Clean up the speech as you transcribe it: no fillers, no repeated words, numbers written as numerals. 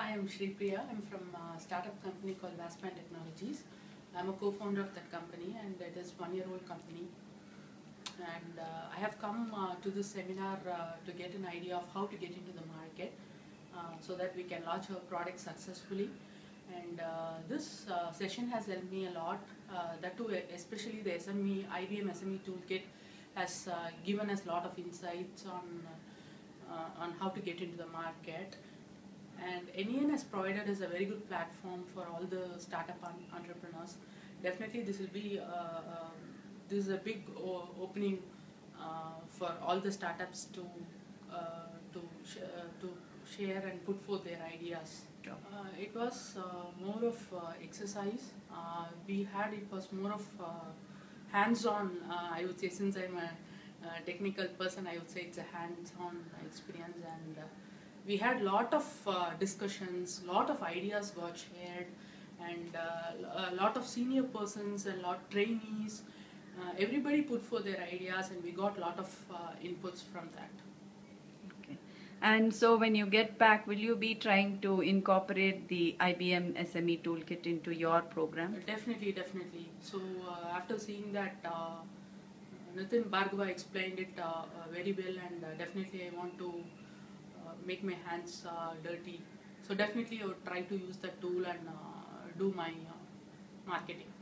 Hi, I'm Shri Priya. I'm from a startup company called Vaspan Technologies. I'm a co-founder of that company, and it is a one-year-old company. And I have come to this seminar to get an idea of how to get into the market so that we can launch our product successfully. And this session has helped me a lot. That too, especially the IBM SME toolkit has given us a lot of insights on how to get into the market. And NEN has provided us a very good platform for all the startup entrepreneurs. Definitely, this is a big opening for all the startups to share and put forth their ideas. It was more of exercise. It was more of hands-on. I would say, since I'm a technical person, I would say it's a hands-on experience, and we had lot of discussions, lot of ideas got shared, and a lot of senior persons and lot trainees. Everybody put forth their ideas, and we got lot of inputs from that. Okay. And so when you get back, will you be trying to incorporate the IBM SME toolkit into your program? Definitely. So after seeing that, Nitin Bhargava explained it very well, and definitely I want to make my hands dirty. So definitely I would try to use that tool and do my marketing.